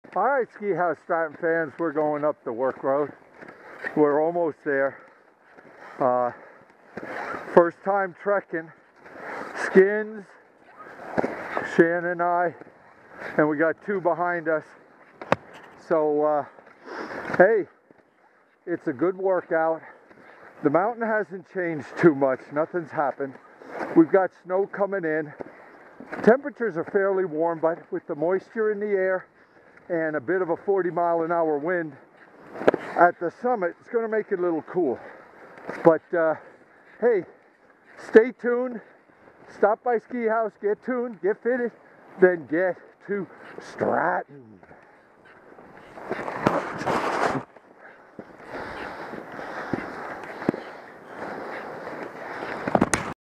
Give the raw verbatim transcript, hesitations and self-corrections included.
All right, Ski House Stratton fans, we're going up the work road. We're almost there. Uh, first time trekking. Skins, Shannon and I, and we got two behind us. So, uh, hey, it's a good workout. The mountain hasn't changed too much. Nothing's happened. We've got snow coming in. Temperatures are fairly warm, but with the moisture in the air and a bit of a forty mile an hour wind at the summit, it's going to make it a little cool. But uh, hey, stay tuned. Stop by Ski House, get tuned, get fitted, then get to Stratton.